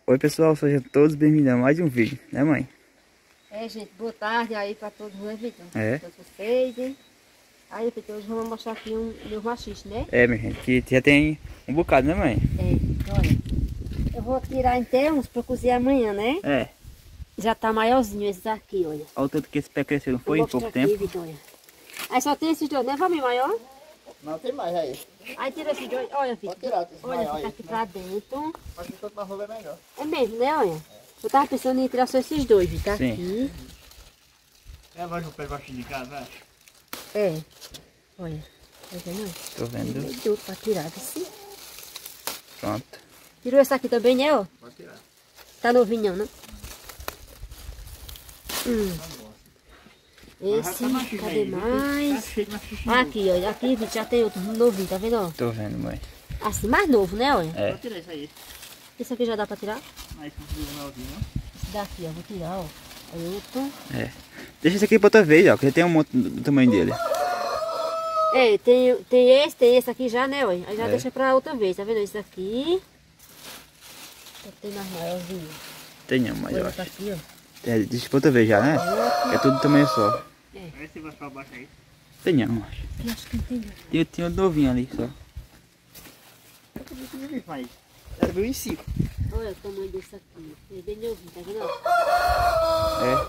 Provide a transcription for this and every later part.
Oi pessoal, sejam todos bem-vindos a mais um vídeo, né mãe? É gente, boa tarde aí pra todos, né Vitor? É. Todos vocês, hein? Aí Vitor, hoje vamos mostrar aqui meu machiste, né? É minha gente, que já tem um bocado, né mãe? É, olha. Eu vou tirar inteiro uns pra cozinhar amanhã, né? É. Já tá maiorzinho esses aqui, olha. Olha o tanto que esse pé cresceu, não foi? Em pouco Aqui, tempo. Vitor, olha. Aí só tem esses dois, né, Valmir, maior? Não, tem mais aí. Aí tira esses dois, olha Vitor. Pode tirar, esse Olha, maior fica aí. aqui pra dentro. Mas se for mais rolo é melhor. É mesmo, né, olha? Eu tava pensando em tirar só esses dois, Vitor, Sim. aqui. É mais um pé baixinho de casa, né? É. Olha. Tá vendo? Tô vendo. É duro pra tirar, assim. Pronto. Tirou esse aqui também, né, ó? Pode tirar. Tá novinho, né? Esse, cadê mais? Tá cheio de machixe. Aqui, ó. Aqui, Vitor, já tem outro novinho, tá vendo, ó? Tô vendo, mãe. Assim, mais novo, né, olha? É. Pode tirar isso aí. Esse aqui já dá pra tirar? Aí com o novinho, não? Esse daqui, ó, vou tirar, ó. Aí outro. É. Deixa esse aqui pra outra vez, ó, que já tem um monte do tamanho dele. É, tem esse aqui já, né, olha? Aí já deixa pra outra vez, tá vendo? Esse aqui. Tem mais maiorzinho. Tem não, mas eu Olha, acho. tá aqui, ó. É, deixa pra outra vez já, né? É tudo do tamanho só. Aí você vai pra baixo aí. Tem não, acho. Eu acho que não tem não. Tinha um novinho ali só. Eu também tinha visto, mas era meu em 5. Olha o tamanho desse aqui. Ele é bem novinho, tá vendo? É.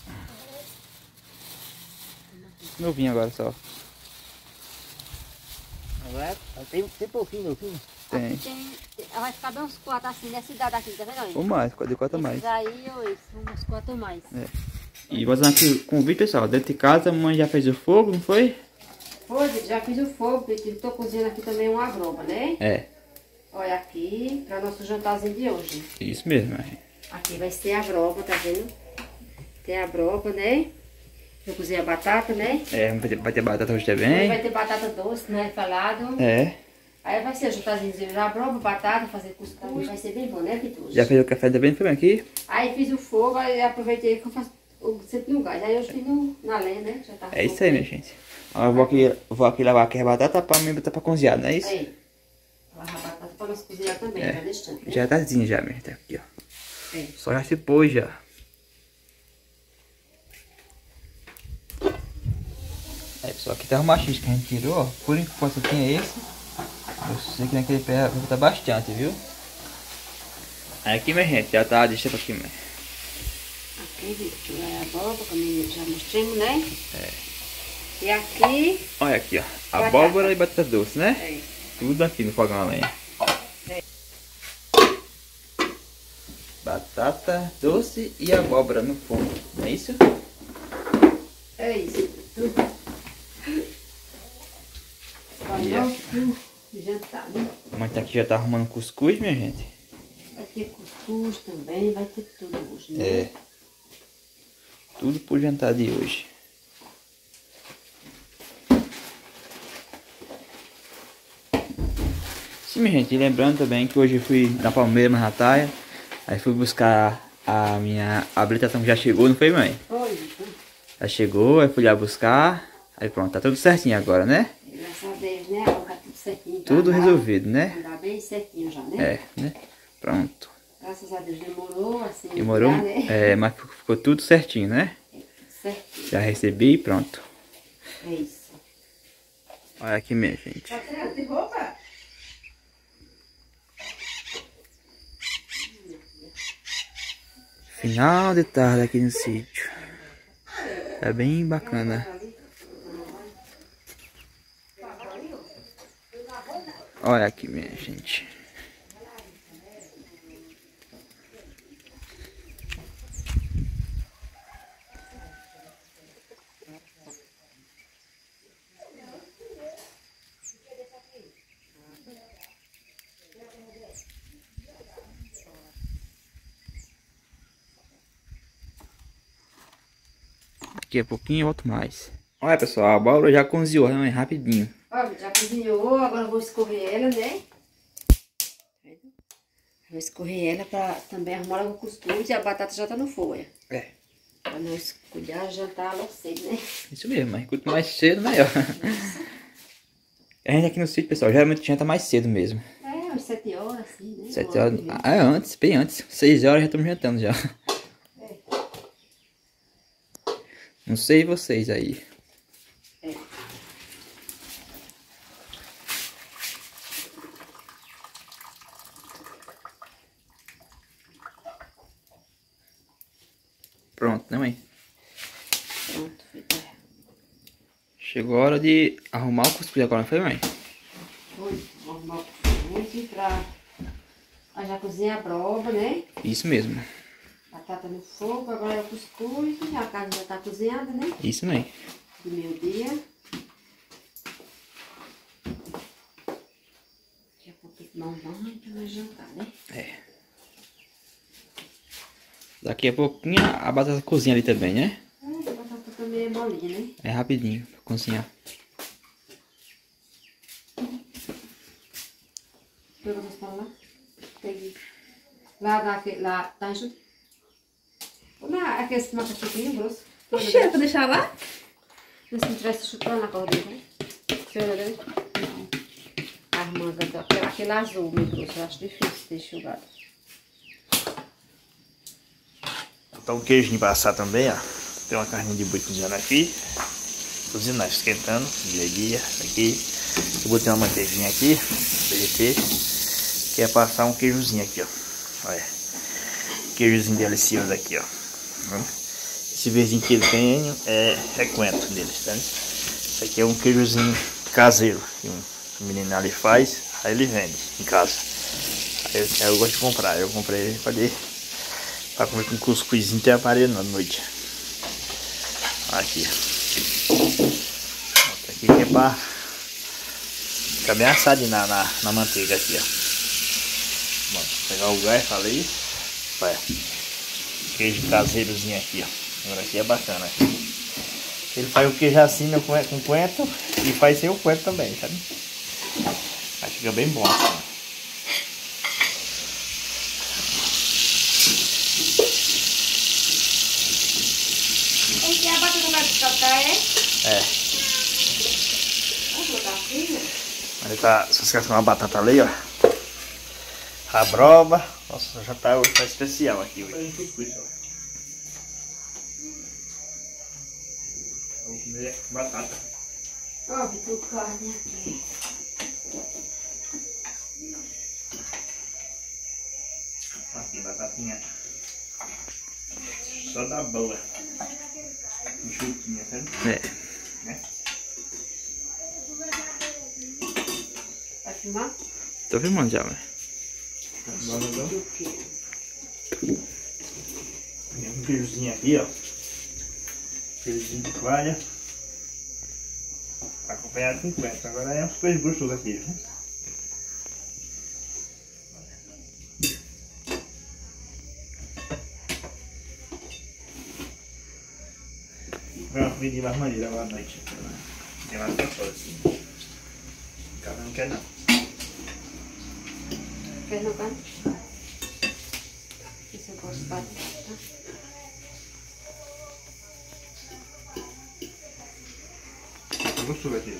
Novinho agora só. Agora tem pouquinho, novinho. Tem. Aqui vai ficar bem uns 4 assim nessa idade aqui, tá vendo? Olha? Ou mais, de 4 a mais. Esses aí, ó, esses, uns 4 ou mais. É. E fazendo aqui o convite, pessoal. Dentro de casa, a mãe já fez o fogo, não foi? Foi, já fiz o fogo, porque eu tô cozinhando aqui também uma broba, né? É. Olha aqui, para nosso jantarzinho de hoje. Isso mesmo, mãe. Aqui vai ser a broba, tá vendo? Tem a broba, né? Eu cozinhei a batata, né? É, vai ter batata hoje Hoje também. vai ter batata doce, né? Falado. É. Aí vai ser o jantarzinho da broba, batata, fazer cuscuz. Vai ser bem bom, né, Vitor? Já fez o café também, foi aqui? Aí fiz o fogo, aí aproveitei que eu faço sempre no gás. Aí hoje fiz na lenha, né? Já tá É isso aí, minha gente. Agora eu vou aqui lavar aqui a batata pra mim botar pra cozinhar, não é isso? Aí. Lavar a batata para nós cozinhar também, É. já deixando. Né? Já tázinho já, minha gente. Aqui, ó. É. Só já se pôs já. É, pessoal, aqui tá o machismo que a gente tirou, ó. Por enquanto tem esse. Eu sei que naquele pé vai botar bastante, viu? Aí aqui, minha gente, já tá, deixa pra aqui, mãe. Aqui, Vitor, é a abóbora, como já mostramos, né? É. E aqui... Olha aqui, ó. Batata. Abóbora e batata doce, né? É. Tudo aqui no fogão a lenha. É. Batata doce e abóbora no fogo, não é isso? É isso. Para nosso jantar, né? A mãe tá aqui, já tá arrumando cuscuz, minha gente. Vai ter cuscuz também, vai ter tudo hoje, né? É. Tudo pro jantar de hoje. Sim, minha gente, e lembrando também que hoje eu fui na Palmeira, na Rataia. Aí fui buscar a minha habilitação que já chegou, não foi, mãe? Foi, Vitor. Já chegou, aí fui lá buscar. Aí pronto, tá tudo certinho agora, né? Graças a Deus, né? Agora tá tudo certinho. Tudo Tá lá. resolvido, né? Andar bem certinho já, né? É, né? Pronto. Graças a Deus demorou, assim. Demorou, já, né? mas ficou tudo certinho, né? Certinho. Já recebi e pronto. É isso. Olha aqui, minha gente. Tá tirando de roupa? Final de tarde aqui no sítio. Tá bem bacana. Olha aqui, minha gente. Daqui a pouquinho eu volto mais. Olha, pessoal, a abóbora já cozinhou, né? Rapidinho. Ó, já cozinhou, agora eu vou escorrer ela, né? Vou escorrer ela pra também arrumar o cuscuz e a batata já tá no fogo, olha. É. Pra nós cuidar, jantar logo cedo, né? Isso mesmo, mas quanto mais cedo, melhor. A gente aqui no sítio, pessoal, geralmente janta mais cedo mesmo. É, umas 7 horas, assim, né? 7 horas. Ah, é antes, bem antes. 6 horas já estamos jantando já. É. Não sei vocês aí. É. Pronto, né, mãe? Pronto, filho. Chegou a hora de arrumar o cuscuz agora, não foi, mãe? Foi, vou arrumar o cuscuz pra... Aí já cozinha a broba, né? Isso mesmo. Batata no fogo, agora é o cuscuz. Já a carne já tá cozinhada, né? Isso, mãe. De meio-dia. Daqui a pouco tem que tomar um banho pra nós jantar, né? É. Daqui a pouquinho a batata cozinha ali também, né? A batata também é molinha, né? É rapidinho pra cozinhar. Pegou vocês para lá? Peguei. Lá, tá enxuto? Lá, aquele macaquinho grosso. Oxe, é pra deixar lá? Se não tivesse chutando na corda, né? Cheira dele? Não. As mangas, aquele azul meio grosso, eu acho difícil de ter enxugado. Botar um queijinho pra assar também, ó. Tem uma carninha de boi cozinhando aqui. Cozinhando, esquentando. Dia aqui. Eu botei uma manteiguinha aqui. Derreter. Que é passar um queijozinho aqui, ó. Olha. Queijozinho delicioso aqui, ó. Esse verdinho que ele tem é coentro dele, tá? Isso aqui é um queijozinho caseiro. Que o menino ali faz. Aí ele vende em casa. Aí eu gosto de comprar. Eu comprei pra comer com cuscuzinho até aparelho à noite. Aqui. Aqui que é pra ficar bem assadinho na manteiga aqui, ó. Bom, vou pegar o gás, falei. Olha. Queijo caseirozinho aqui, ó. Agora aqui é bacana. Ele faz o queijo assim com coentro e faz sem o coentro também, sabe? Aí fica bem bom assim. Esse é a batata vai descascar, é? É. Vamos botar assim, Ele tá descascando uma batata ali, ó. A broba. Nossa, já tá especial aqui hoje. Vou comer batata. ó, Vitor, carne aqui. Aqui, batatinha. Só da boa. Enxutinha, sabe? É. Né? Vai filmar? Tô filmando já, mãe. Do quê? Tem um queijozinho aqui, ó. Queijozinho de coalha. Acompanhado com coentro. Agora é um super gostoso aqui, né? Pronto, pedi mais maneira agora à noite. Tem mais gostoso assim. O cara não quer não. Quer no canto? Esse eu gosto de batata. Tá gostoso aqui.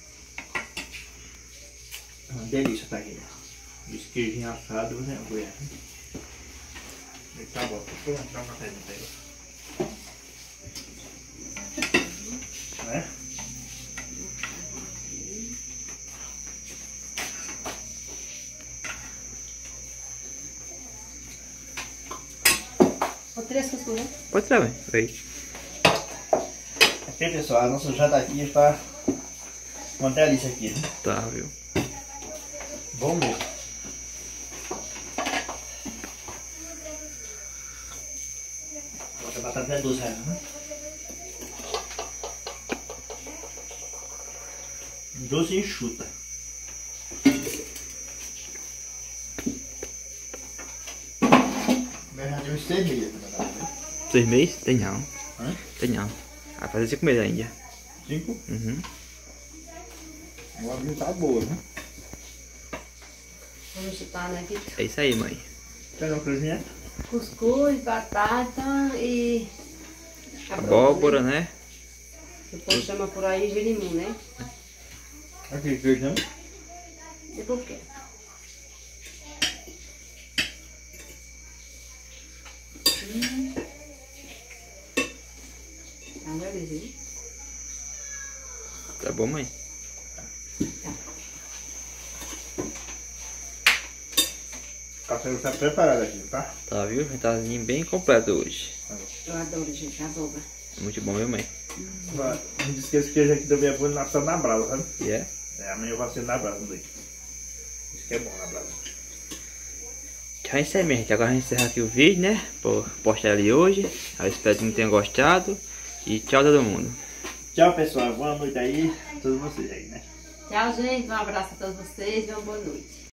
É uma delícia tá aqui. Esse queijinho assado, né? Tá bom, vou dar um café de pega. Né? Ou 3 cuscuz, né? Pode tirar, mãe. Aí. Aqui, pessoal, a nossa janta aqui está uma delícia aqui, né? Tá, viu? Bom mesmo. A batata é doce, né? Doce e enxuta. Mas já tem uns 6 meses da batata, né? 6 meses? Tem não. Hã? Tem não. Vai fazer 5 meses ainda. 5? Uhum. Agora não tá boa, né? Vamos chutar, né, Vitor? É isso aí, mãe. Quer dar uma coisinha? Cuscuz, batata e... Abóbora, né? Depois chama por aí jerimum, né? Aqui, queijo não? Depois o quê? viu? Tá bom, mãe? O café está preparado aqui, tá? Tá, viu? Já tá bem completo hoje. Eu adoro, gente, adoro. Muito bom, viu, mãe? Não esqueça que o queijo aqui também é bom na brasa, sabe? E é? É, amanhã eu faço ele na brasa daí. Isso que é bom na brasa. Já isso aí, minha gente. Agora a gente encerra aqui o vídeo, né? Por postar ali hoje. Eu espero que tenham gostado. E tchau todo mundo. Tchau, pessoal. Boa noite aí a todos vocês aí, né? Tchau, gente. Um abraço a todos vocês e uma boa noite.